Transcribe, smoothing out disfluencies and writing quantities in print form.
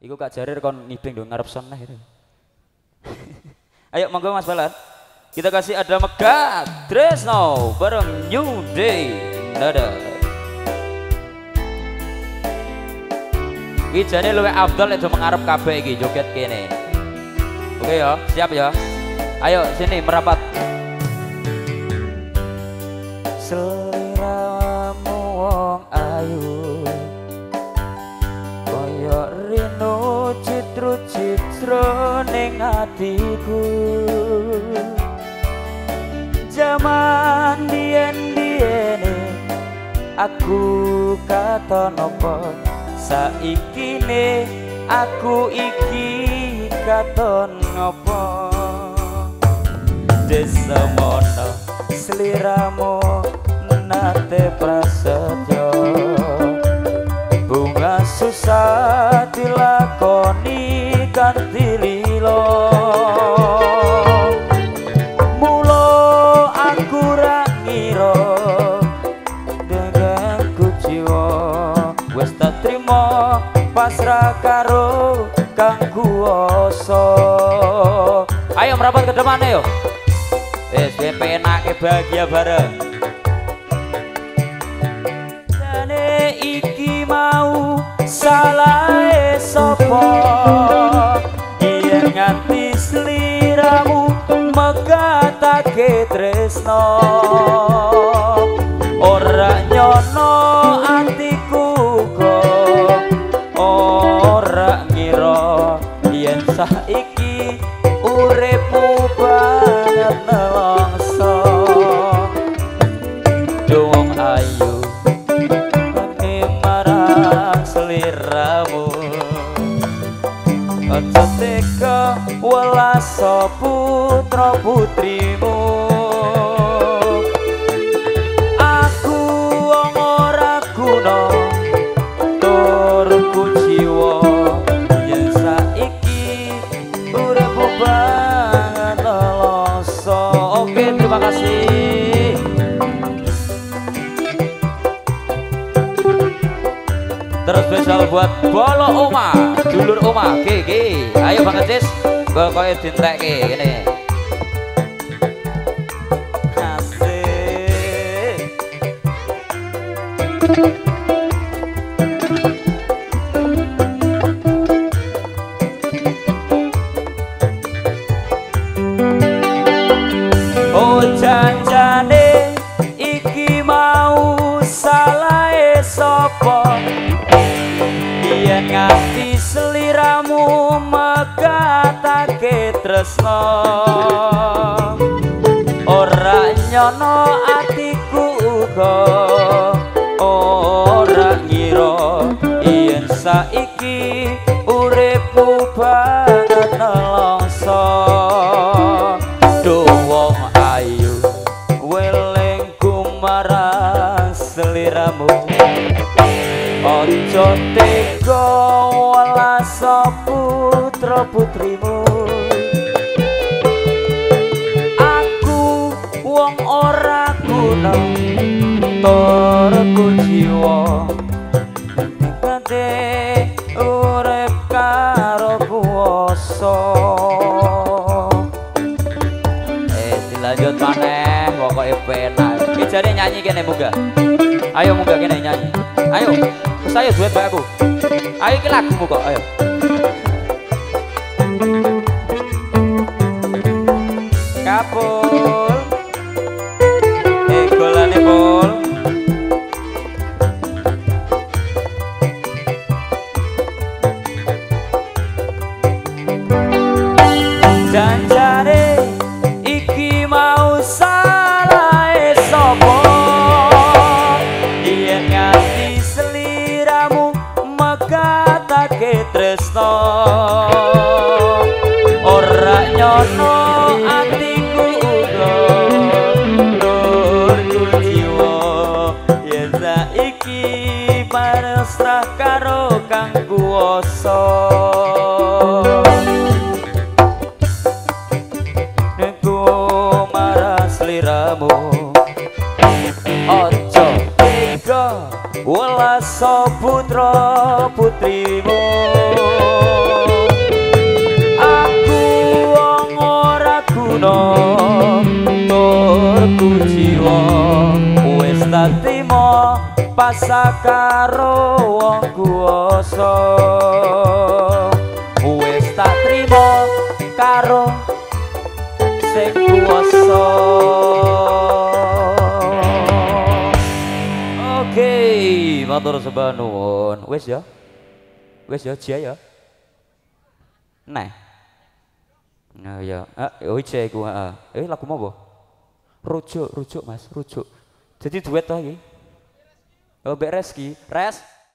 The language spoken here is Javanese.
Iku Kak Jarir kon ngibing dong ngarep son lah itu. Ayo monggo Mas Balan. Kita kasih ada Megat Tresno bareng New Day. Dadah. Iki jane luwih afdal itu mengarep kabeh iki joget kene. Oke ya, siap ya. Ayo sini merapat. Seliramu wong ayu kaya rino citru-citru ning atiku. Zaman biyen-biyene aku katon apa saikine aku iki katon apa desamono sliramu nate prasetyo bunga susah dilakoni kanthi lilo mulo aku ra ngira denganku jiwa wis tak trimo pasrah karo kang kuwasa. Ayo merapat ke depan ayo. Penake bahagia bareng. Jane iki mau salahe sapa yen nganti sliramu megatake tresno ora nyono atiku kok ora ngira yen saiki uripmu banget nelongso dong ayu nanging marang sliramu aja teka welas putra putrimu aku wong ora guna turku jiwa yen saiki uripmu banget nelongso. Oke, terima kasih. Terus spesial buat Bolo Oma, dulur Oma, Gigi. Ayo Bang Cis, pokoknya dintekke gini. Asik. Oh janjane iki mau salahe sapa yen nganti sliramu megatake tresno ora nyono atiku uga ora ngira yen saiki uripmu banget nelongso wong ayu welengku marang sliramu ojo tega welas putra putrimu aku wong ora guna turku jiwa kate urip karo kuwasa. Lanjut maneh pokoknya penak. Iki jane nyanyi kene munggah. Ayo munggah kene nyanyi. Ayo, terus ayo duet mbak aku. Ayo iki lagumu kok, ayo. Kapul. Golane pul. Janjane iki mau salahe sapa yen nganti sliramu megatake tresno ora nyono atiku uga nurku jiwa yen saiki pasrah karo kang kuwasa. Sliramu ojo tega welas putra putrimu trimo pasakaro wong kuwasa wis tak trimo karo sing kuwasa. Oke, matur sembah nuwun. Wis ya Jia ya. Nah. Nah ya, Jia iku lagu apa? Rujuk Mas, rujuk. Jadi duet to iki. Oh, Mbek Reski. Res.